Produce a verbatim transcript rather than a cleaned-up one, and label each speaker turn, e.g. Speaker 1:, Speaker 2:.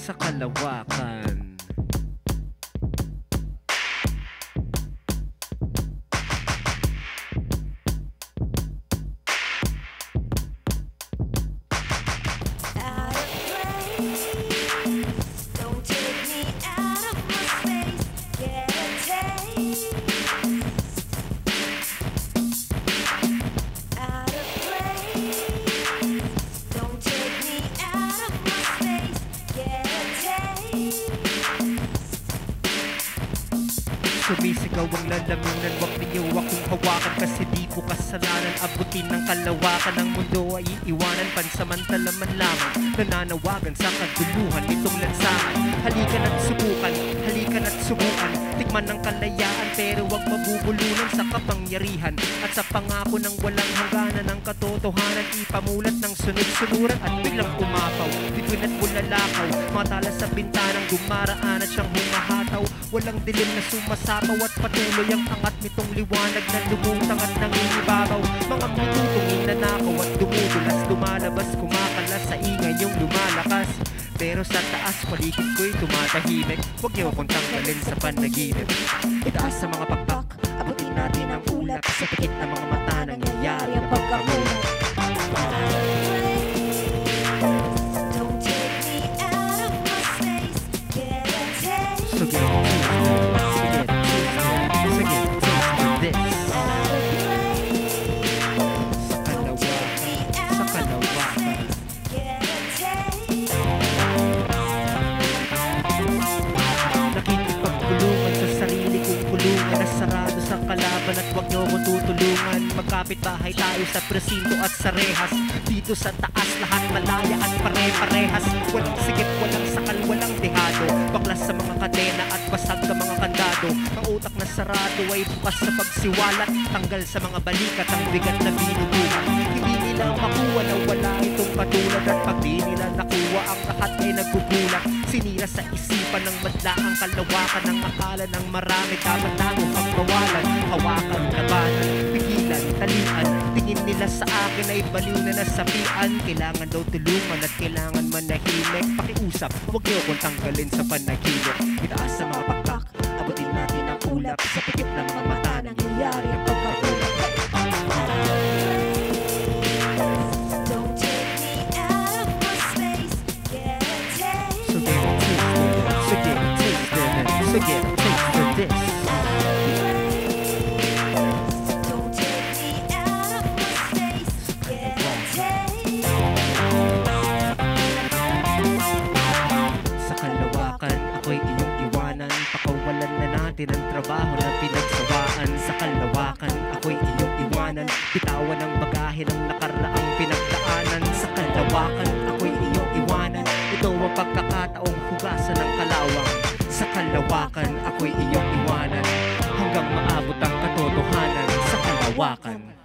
Speaker 1: sa kalawakan. Sumisigaw ang lalamunan, wag ninyo akong hawakan, kasi di ko kasalanan. Abutin ng kalawakan ng mundo ay iiwanan, pansamantala man lamang nananawagan sa kaduluhan nitong lansangan. Halika na't subukan, halika na't subukan, tikman ng kalayaan, pero wag mabubulunan sa kapangyarihan at sa pangako ng walang hangganan ng katotohanan. Ipamulat ng sunod-sunuran at biglang umapaw, bituin at bulalakaw, mga tala sa bintanang dumaraan at siyang humahataw. Walang dilim na sumasapaw at patuloy ang angat nitong liwanag na lumutang at nangingibabaw. Mga mitutungin na nakaw at dumudulas, lumalabas, kumakalas sa ingay yung lumalakas. Pero sa taas, paligid ko'y tumatahimik, huwag niyo akong tanggalin sa panaginip. Itaas sa mga pakpak, abutin natin ang ulap, sa pikit ng mga mata nangyayari ang pagkamulat. So get it, so get it, so get it, so get it, this. Sa kalawakan, sa kalawakan. Nakikipagpulungan sa sarili kong pulungan, nasarado sa kalaban at wag niyo akong tutulungan. Magkapit bahay tayo sa presinto at sa rehas, dito sa taas lahat malaya at pare-parehas. Walang sigit, walang sakal, walang dehado, baklas sa mga kadena at basag sa mga kandado. Ang utak na sarado ay bukas sa pagsiwalat, tanggal sa mga balikat ang bigat na binubuhat. Hindi nila makuha na wala itong katulad, at pag di nila nakuha ang lahat ay nagbubulat. Sinira sa isipan ng madla ang kalawakan, ang akala ng marami dapat natong pagbawalan. Hawakan, labanan, pigilan, talian, tingin nila sa akin ay baliw na nasabihan. Kailangan daw tulungan at kailangan manahimik, pakiusap, huwag niyo akong tanggalin sa panaginip. Itaas sa mga pakpak, abutin natin ang ulap, sa pikit ng mga mata nangyayari ang pagkakulap. So get it, taste it, so get it, taste it, this. Sa kalawakan, ako'y iyong iwanan, pakawalan na natin ang trabaho na pinagsawaan. Sa kalawakan, ako'y iyong iwanan, bitawan ang bagahe ng nakaraang pinagdaanan. Sa kalawakan, ako'y iyong iwanan, ito ang pagkakataong hugasan ng kalawang. Sa kalawakan, ako'y iyong iwanan, hanggang maabot ang katotohanan. Sa kalawakan.